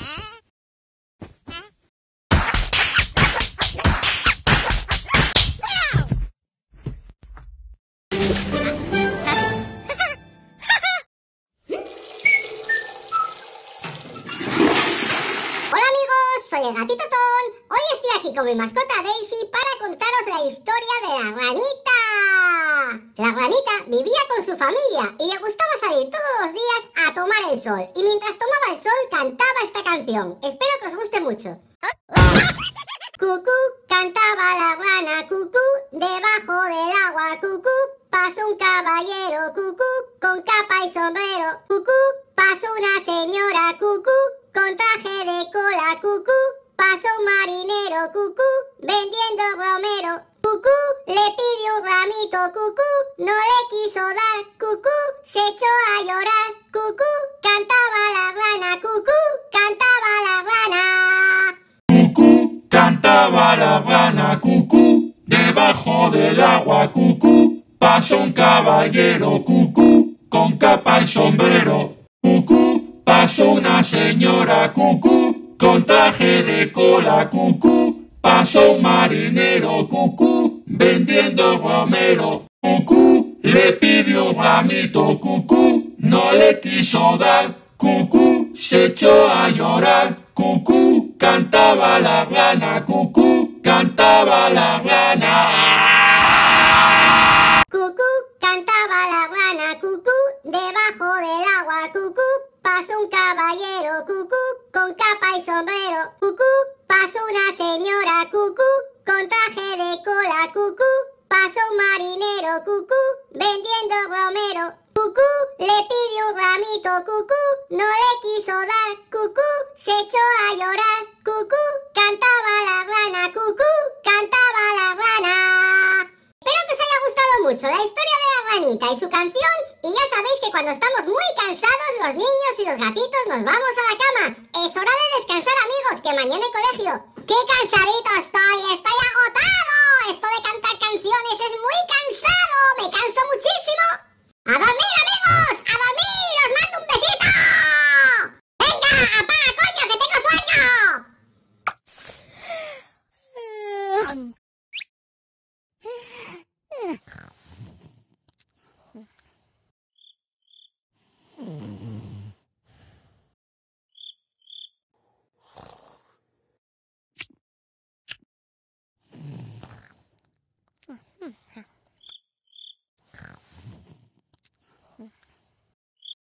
Soy el gatito Ton. Hoy estoy aquí con mi mascota Daisy para contaros la historia de la ranita. La ranita vivía con su familia y le gustaba salir todos los días a tomar el sol. Y mientras tomaba el sol cantaba esta canción. Espero que os guste mucho. Cucú, cantaba la rana, cucú, debajo del agua, cucú, pasó un caballero, cucú, con capa y sombrero, cucú, pasó una señora, cucú, con traje de cola, cucú, pasó un marinero, cucú, vendiendo romero, cucú, le pidió un ramito, cucú, no le quiso dar, cucú, se echó a llorar, cucú, cantaba la rana, cucú, cantaba la rana. Cucú, cantaba la rana, cucú, debajo del agua, cucú, pasó un caballero, cucú, con capa y sombrero, cucú, pasó una señora, cucú, con traje de cola, cucú, pasó un marinero, cucú, vendiendo romero, cucú, le pidió un ramito, cucú, no le quiso dar, cucú, se echó a llorar, cucú, cantaba la rana, cucú, cantaba la rana. Cucú, cantaba la rana, cucú, debajo del agua, cucú, pasó un caballero, cucú, con capa y sombrero, cucú, pasó una señora, cucú, con traje de cola, cucú, pasó un marinero, cucú, vendiendo romero, cucú, le pidió un ramito, cucú, no le quiso dar, cucú, se echó a llorar, cucú, cantaba la rana, cucú, cantaba la rana. Espero que os haya gustado mucho la historia de la ranita y su canción, y ya sabéis que cuando estamos muy cansados los niños y los gatitos nos vamos a la cama. Es hora de descansar.